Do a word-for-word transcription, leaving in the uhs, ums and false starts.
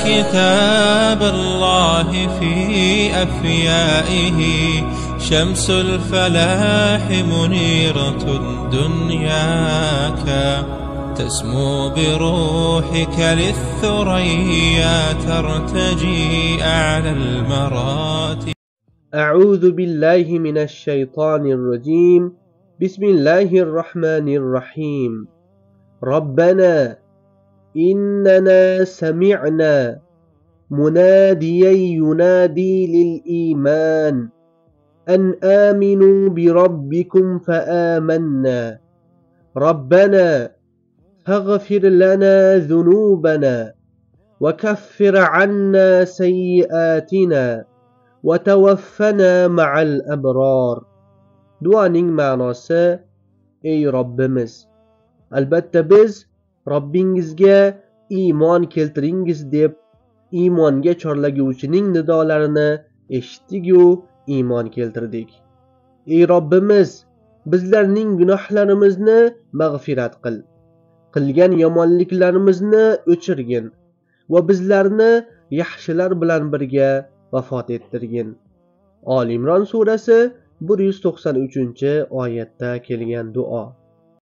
كتاب الله في أفيائه شمس الفلاح منيرة دنياك تسمو بروحك للثريا ترتجي أعلى المراتب. أعوذ بالله من الشيطان الرجيم. بسم الله الرحمن الرحيم. ربنا إننا سمعنا مناديا ينادي للإيمان أن آمنوا بربكم فآمنا ربنا فاغفر لنا ذنوبنا وكفر عنا سيئاتنا وتوفنا مع الأبرار. Duaning ma'nosi: ey Robbimiz, albatta biz Robbingizga iymon keltiringiz deb iymonga chorlaguvchining nidolarini eshitdik-yu iymon keltirdik. Ey Robbimiz, bizlarning gunohlarimizni mag'firat qil, qilgan yomonliklarimizni o'chirgin va bizlarni yaxshilar bilan birga vafot ettirgin. Oli Imron surasi bir yuz to'qson uchinchi oyatda kelgan duo.